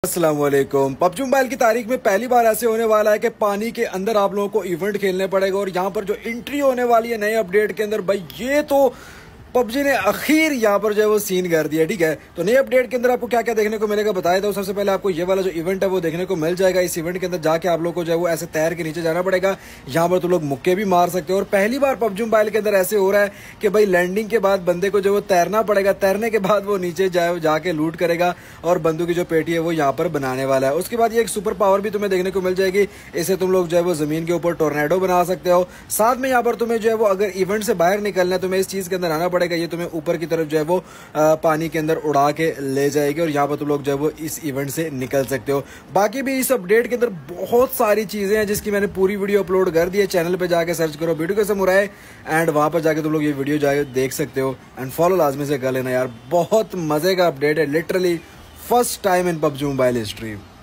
अस्सलाम वालेकुम। PUBG mobile की तारीख में पहली बार ऐसे होने वाला है कि पानी के अंदर आप लोगों को इवेंट खेलने पड़ेगा और यहाँ पर जो एंट्री होने वाली है नए अपडेट के अंदर, भाई ये तो पबजी ने आखिर यहाँ पर जो है वो सीन कर दिया। ठीक है, तो नए अपडेट के अंदर आपको क्या क्या देखने को मिलेगा बताया था। सबसे पहले आपको ये वाला जो इवेंट है वो देखने को मिल जाएगा। इस इवेंट के अंदर जाके आप लोग को जो है वो ऐसे तैर के नीचे जाना पड़ेगा। यहाँ पर तो लोग मुक्के भी मार सकते हो और पहली बार पबजी मोबाइल के अंदर ऐसे हो रहा है कि भाई लैंडिंग के बाद बंदे को जो वो तैरना पड़ेगा, तैरने के बाद वो नीचे जाके लूट करेगा और बंदूक की जो पेटी है वो यहाँ पर बनाने वाला है। उसके बाद ये एक सुपर पावर भी तुम्हें देखने को मिल जाएगी। इसे तुम लोग जो है वो जमीन के ऊपर टोर्नेडो बना सकते हो। साथ में यहाँ पर तुम्हें जो है वो अगर इवेंट से बाहर निकलना है तुम्हें इस चीज के अंदर आना पड़ेगा। ये तुम्हें ऊपर की तरफ जो है वो पानी के अंदर उड़ा के ले जाएगी और यहाँ पर तुम लोग जो है वो इस इवेंट से निकल सकते हो। बाकी भी इस अपडेट के अंदर बहुत सारी चीजें हैं जिसकी मैंने पूरी वीडियो अपलोड कर दी है। चैनल पे जाके सर्च करो वीडियो के समुराय एंड वहां पर जाके तुम लोग ये वीडियो जाके देख सकते हो एंड फॉलो लाजमी से कर लेना यार। बहुत मजे का अपडेट है, literally first time in PUBG mobile history.